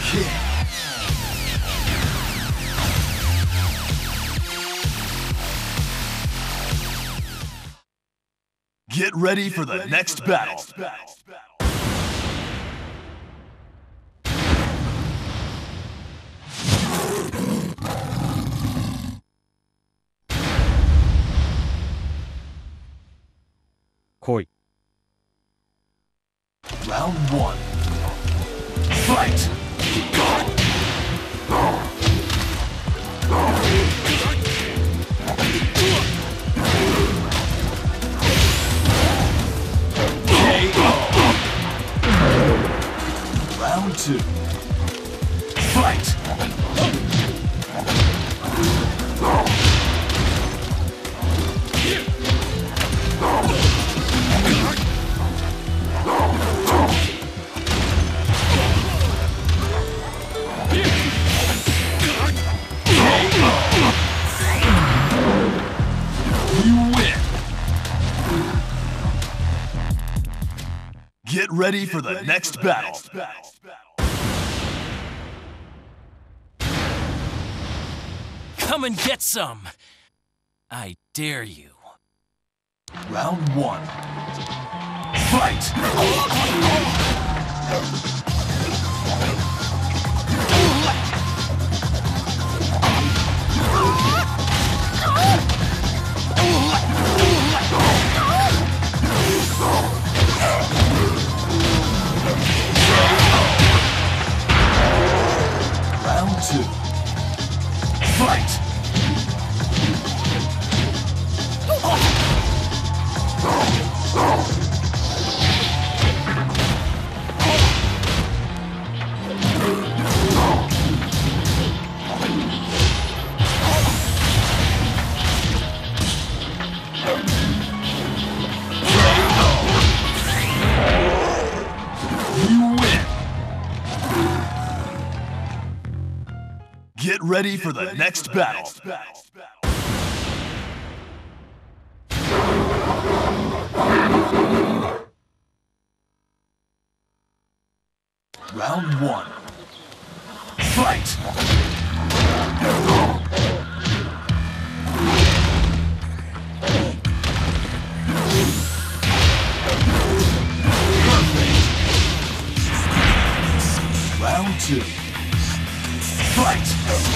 King. Get ready for the next battle. Koi. Round 1. Fight! Round 2. Fight! You win! Get ready for the next battle. Come and get some! I dare you. Round 1. Fight! Round 2. Fight! You win! Get ready for the next battle. Round 1. Fight! Perfect. Round 2. Fight!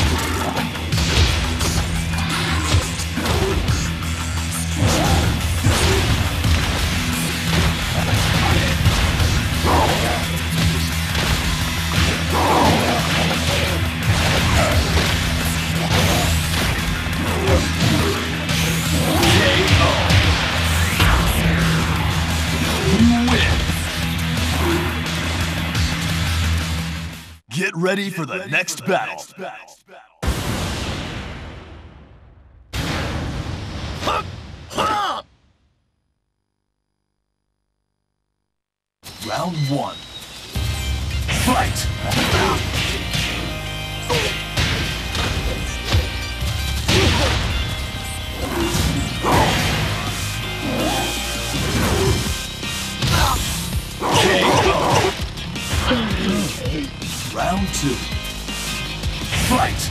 Get ready for the next battle. Round 1. Fight! Round 2. Fight!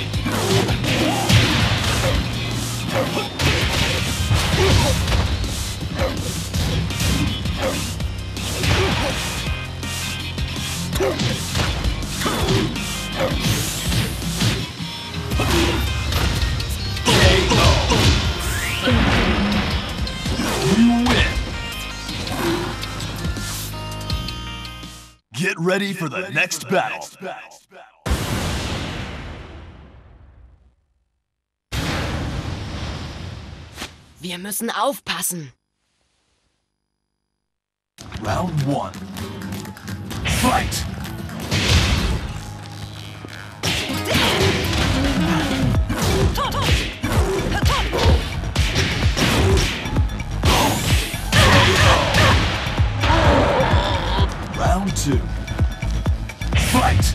You win! Get ready for the next battle. Wir müssen aufpassen. Round 1. Fight! Round 2. Fight!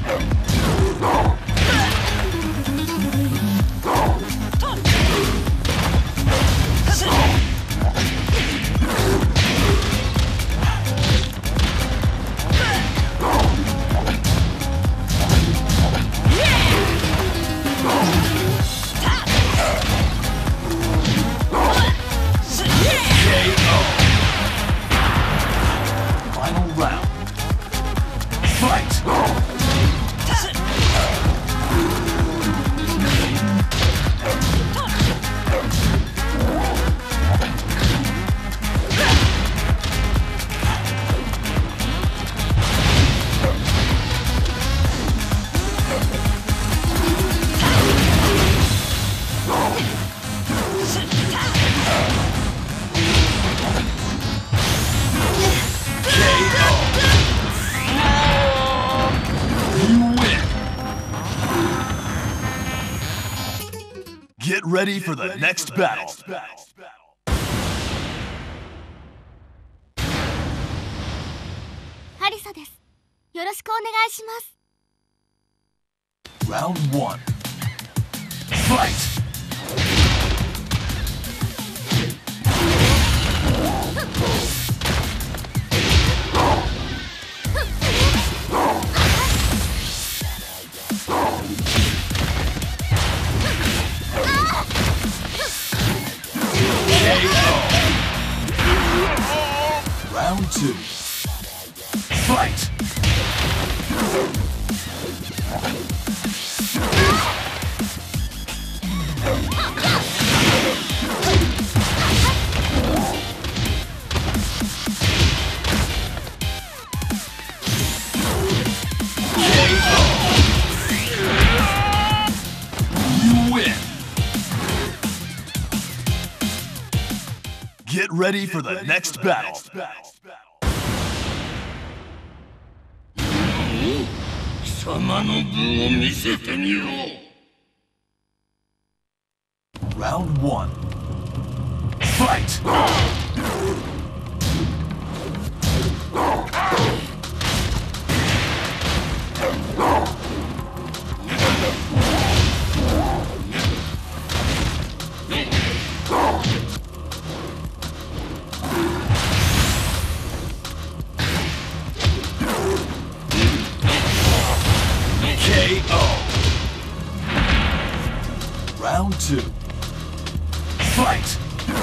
ready for the next battle. ハリサです。よろしくお願いします。 Round 1. Fight! Round 2. Fight! You win! Get ready for the next battle. 貴様の分を見せてみろ。 Round 1. Fight! KO. Round 2. Fight!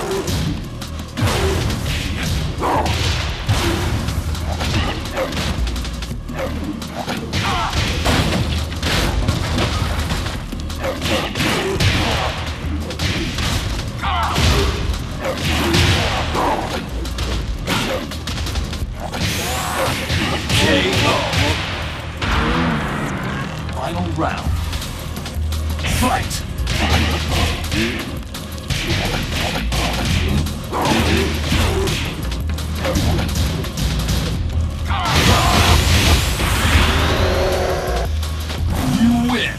KO. Final round. Fight! You win!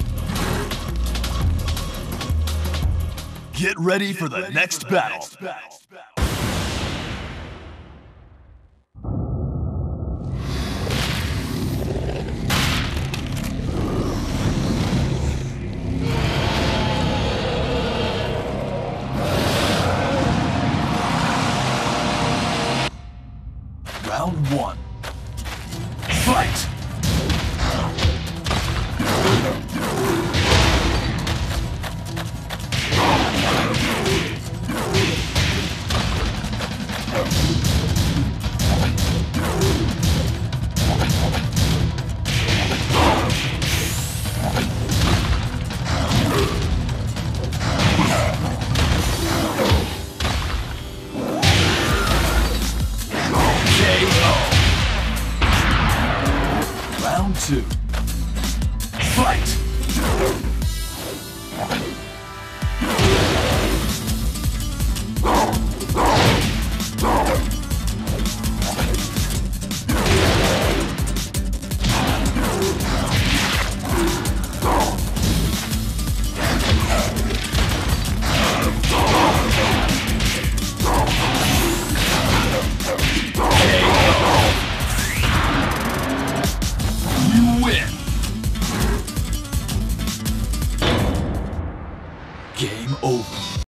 Get ready for the next battle. Round 1. Fight! KO. Round 2. Fight!